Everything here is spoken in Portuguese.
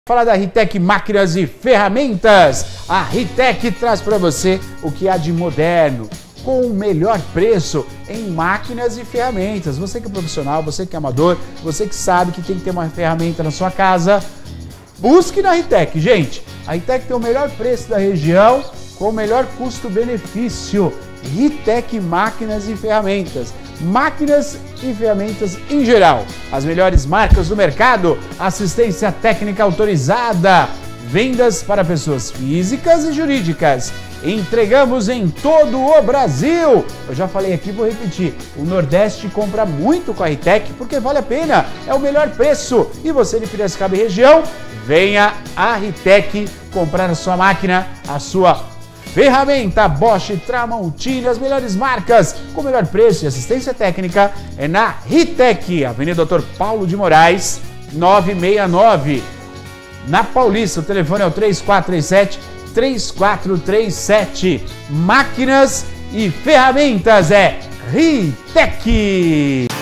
Falar da Ritec Máquinas e Ferramentas. A Ritec traz para você o que há de moderno, com o melhor preço em máquinas e ferramentas. Você que é profissional, você que é amador, você que sabe que tem que ter uma ferramenta na sua casa, busque na Ritec, gente. A Ritec tem o melhor preço da região, com o melhor custo-benefício. Ritec Máquinas e Ferramentas. Máquinas e ferramentas em geral. As melhores marcas do mercado, assistência técnica autorizada, vendas para pessoas físicas e jurídicas. Entregamos em todo o Brasil. Eu já falei aqui, vou repetir. O Nordeste compra muito com a Ritec porque vale a pena. É o melhor preço. E você de Piracicaba e região, venha à Ritec comprar a sua máquina, a sua ferramenta Bosch, Tramontina, as melhores marcas, com o melhor preço e assistência técnica é na Ritec, Avenida Dr. Paulo de Moraes, 969. Na Paulista, o telefone é o 3437-3437. Máquinas e ferramentas é Ritec.